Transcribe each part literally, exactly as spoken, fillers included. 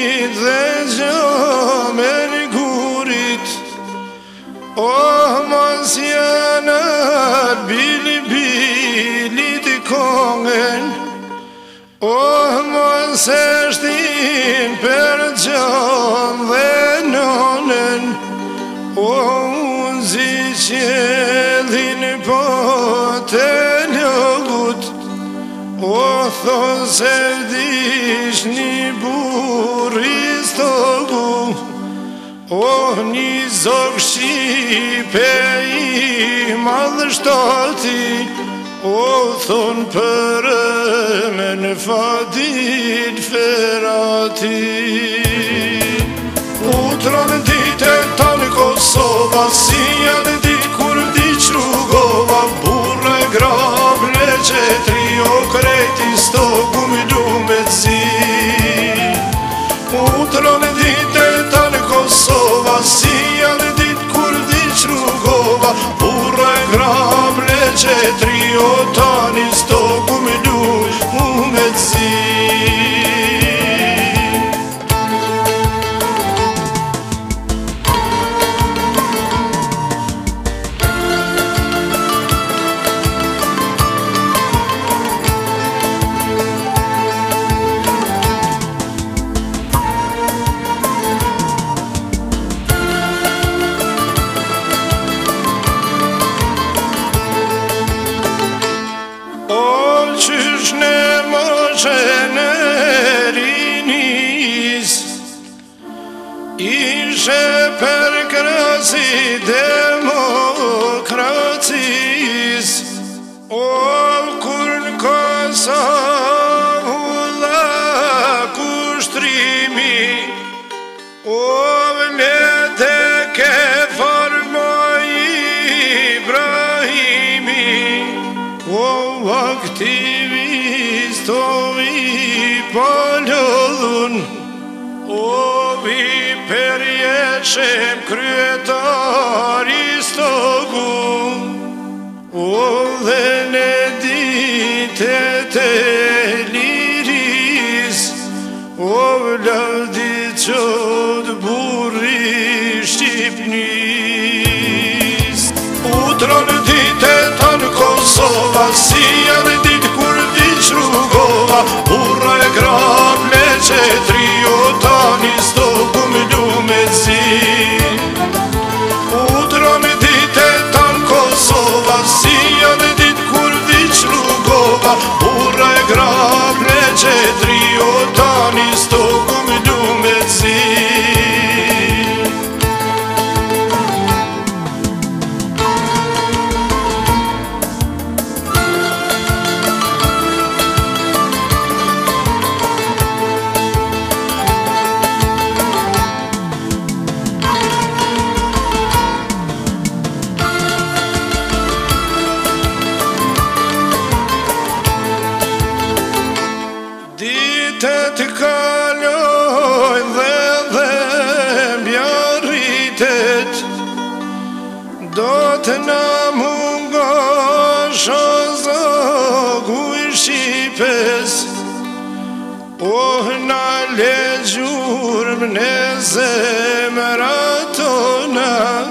dhe gjomen gurit, oh mos janë bili bilit kongen, oh mos eshtin për gjon dhe nonen, oh unë zi qëllin po të ljogut, o thonë se dish një burri stogu, o një zog shqipe i madhështati, o thonë për me në fadit ferati. Utronë dite tanë Kosova, si janë dit kur di qrugova, burre grable qetri o kreti stogu mi du me zi. Utronë dite tanë Kosova, si janë dit kur di qrugova, burre grable qetri o tani stogu mi du me zi. Qysh në moshën e rinis, ishe për krasi demokracis, o kur në Kosovë dha kushtrimi, o vlete ke formoj Ibrahimi, o aktivistovi polodhun, o vi perjeshem kryetari stogu, o dhe në ditet e liris, o vlavdi qod burri Shqipnis. Utronë ditet tanë Kosova, si janë dit kur di qrugova, burra e grable qetri o tani stogu mi du me zi. Utronë ditet tanë Kosova, si janë dit kur di qrugova, burra e grable qetri o tani stogu mi du me zi. Ditet kalojnë dhe dhe mbjarritet, do të na mungosh o zogu i Shqipes, oh na le gjurëm në zemrat tona,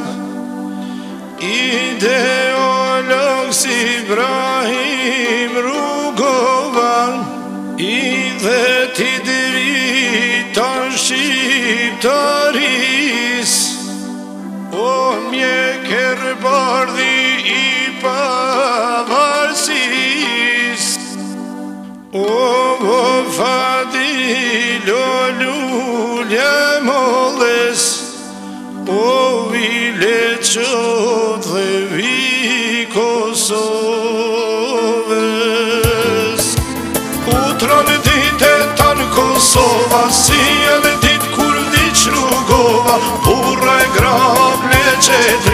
ideolog si Ibrahim Rugova, i dhe ti dritan shqiptaris, o mjeker bardhi i pavarësis, o o fadil o lulja molles, o vile qot dhe vi Kosovës. Utronë ditet tanë Kosova, si janë dit kur di qrugova, burra e grable qetri